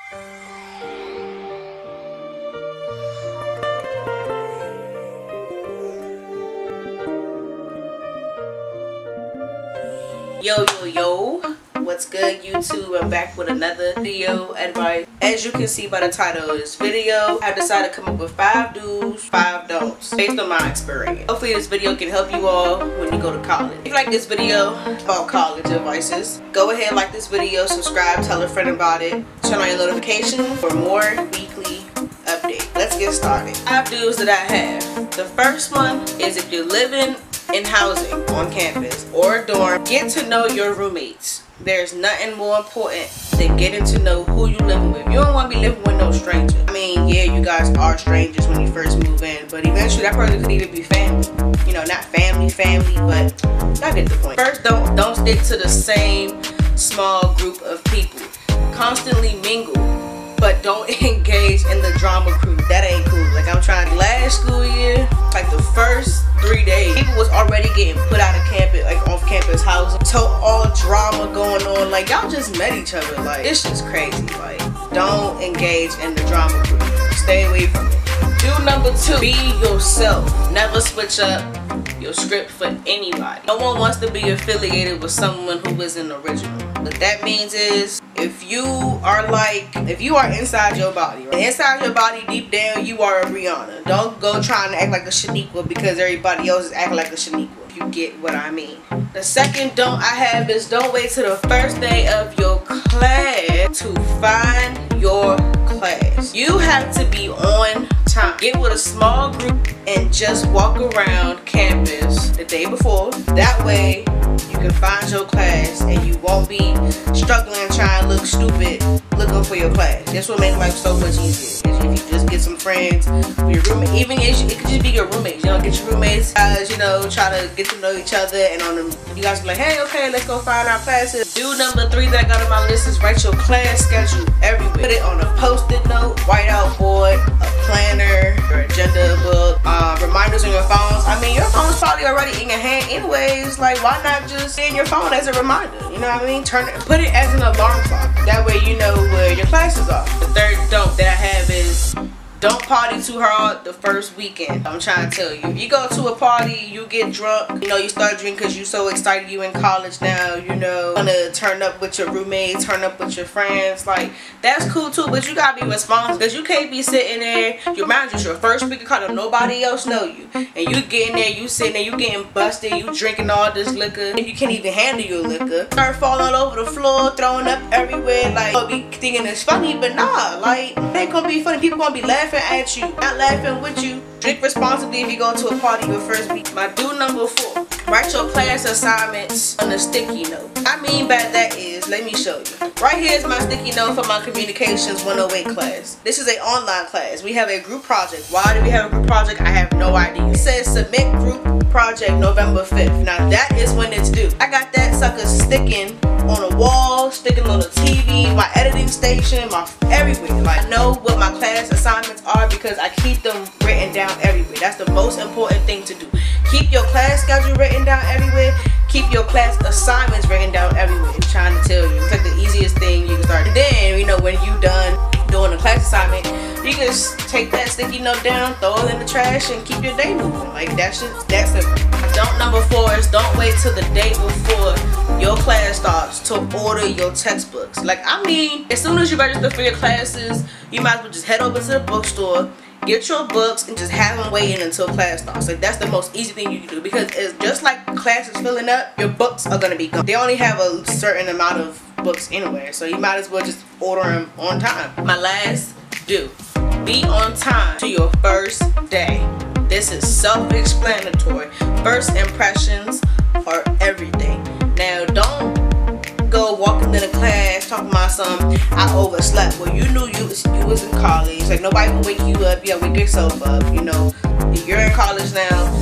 Yo, what's good YouTube? I'm back with another video advice. As you can see by the title of this video, I decided to come up with 5 do's, 5 don'ts based on my experience. Hopefully this video can help you all when you go to college. If you like this video about college advices, go ahead, like this video, subscribe, tell a friend about it, turn on your notifications for more weekly updates. Let's get started. 5 do's that I have. The first one is if you're living in housing on campus or a dorm, get to know your roommates. There's nothing more important than getting to know who you living with. You don't want to be living with no stranger. I mean, yeah, you guys are strangers when you first move in, but eventually that person could even be family. You know, not family, but y'all get the point. First, don't stick to the same small group of people. Constantly mingle, but don't engage in the drama crew. That ain't cool. Like, I'm trying, last school year, like the first 3 days, people was already getting put out of campus, like off campus housing. So all drama going on, like y'all just met each other. Like, it's just crazy. Like, don't engage in the drama crew. Stay away from it. Do number 2, be yourself. Never switch up your script for anybody. No one wants to be affiliated with someone who isn't original. What that means is, if you are inside your body, right? Inside your body, deep down, you are a Rihanna. Don't go trying to act like a Shaniqua because everybody else is acting like a Shaniqua. If you get what I mean. The second don't I have is don't wait till the first day of your class to find your class. You have to be on time. Get with a small group and just walk around campus the day before. That way you can find your class and you won't be struggling trying to look stupid looking for your class. That's what makes life so much easier. If you just get some friends, your roommate, even if it could just be your roommates. You know, get your roommates, you know, try to get to know each other, and on them, you guys be like, hey, okay, let's go find our classes. Do number 3 that I got on my list is write your class schedule everywhere. Put it on a post-it note, whiteout board, a planner, your agenda book, reminders on your phones. I mean, your phone's probably already in your hand anyways. Like, why not just send your phone as a reminder? You know what I mean? Put it as an alarm clock. That way you know where your classes are. The third don't that I have is don't party too hard the first weekend. I'm trying to tell you. If you go to a party, you get drunk, you know, you start drinking because you're so excited you in college now, you know, gonna turn up with your roommates, turn up with your friends. Like, that's cool too, but you gotta be responsible because you can't be sitting there, you mind you, your first week of college, nobody else know you. And you getting there, you sitting there, you getting busted, you drinking all this liquor, and you can't even handle your liquor. Start falling all over the floor, throwing up everywhere, like, you'll be thinking it's funny, but nah, like, it ain't gonna be funny. People gonna be laughing at you, not laughing with you. Drink responsibly if you go to a party your first week. My do number 4, write your class assignments on a sticky note. I mean by that is, let me show you. Right here is my sticky note for my Communications 108 class. This is an online class. We have a group project. Why do we have a group project? I have no idea. It says submit group project November 5th. Now that is when it's due. I got that sucker sticking on a wall, sticking on the TV, my editing station, my everywhere. Like, I know what my class assignments are because I keep them written down everywhere. That's the most important thing to do. Keep your class schedule written down everywhere. Keep your class assignments written down everywhere. I'm trying to tell you, it's like the easiest thing you can start. And then, you know, when you done doing a class assignment, you can just take that sticky note down, throw it in the trash, and keep your day moving. Like, that's simple. Don't number 4 is don't wait till the day before your class starts to order your textbooks. Like, I mean, as soon as you register for your classes, you might as well just head over to the bookstore, get your books, and just have them waiting until class starts. Like, that's the most easy thing you can do, because it's just like classes filling up, your books are gonna be gone. They only have a certain amount of books anywhere, so you might as well just order them on time. My last do, be on time to your first day. This is self-explanatory. First impressions are everything. Now, don't go walking into class talking about something, I overslept. Well, you knew you was in college. Like, nobody will wake you up. You gotta wake yourself up. You know, you're in college now.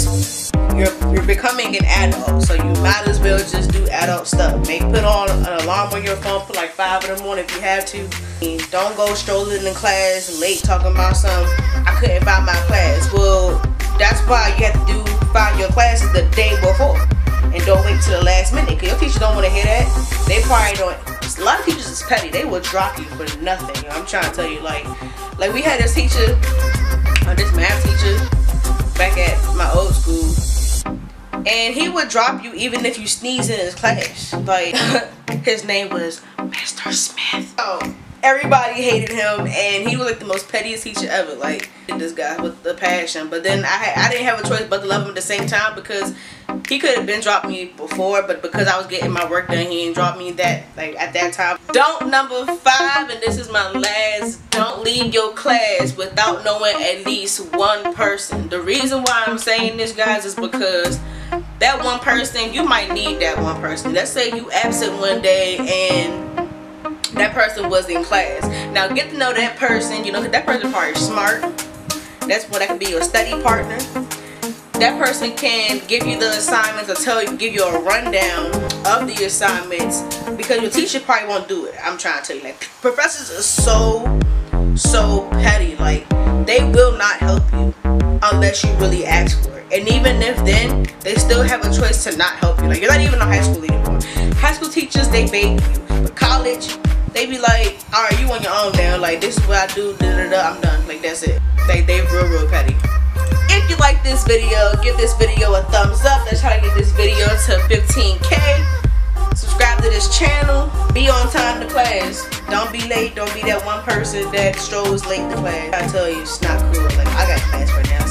You're becoming an adult, so you might as well just do adult stuff. Put on an alarm on your phone for like 5 in the morning if you have to. And don't go strolling in class late talking about something. I couldn't find my class. Well, that's why you have to find your classes the day before. and don't wait till the last minute. Because your teacher don't want to hear that. They probably don't. A lot of teachers is petty. They will drop you for nothing. I'm trying to tell you, like we had this teacher, this math teacher, back at my old school, and he would drop you even if you sneeze in his class. Like, his name was Mr. Smith. Oh, everybody hated him, and he was like the most pettiest teacher ever. Like, this guy with the passion. But then I didn't have a choice but to love him at the same time, because he could have been dropped me before, but because I was getting my work done, he didn't drop me that, like, at that time. Don't number 5, and this is my last. Don't leave your class without knowing at least one person. The reason why I'm saying this, guys, is because that one person, you might need that one person. Let's say you absent one day and that person was in class. Now get to know that person. You know, that person probably smart. That's what that could be your study partner. That person can give you the assignments or give you a rundown of the assignments, because your teacher probably won't do it. I'm trying to tell you, like, professors are so petty. Like, they will not help you unless you really ask for it. And even if then, they still have a choice to not help you. Like, you're not even in high school anymore. High school teachers, they beg you. But college, they be like, alright, you on your own now. Like, this is what I do, I'm done. Like, that's it. They real petty. If you like this video, give this video a thumbs up. Let's try to get this video to 15K. Subscribe to this channel. Be on time to class. Don't be late. Don't be that one person that strolls late to class. I tell you, it's not cool. Like, I got class right now.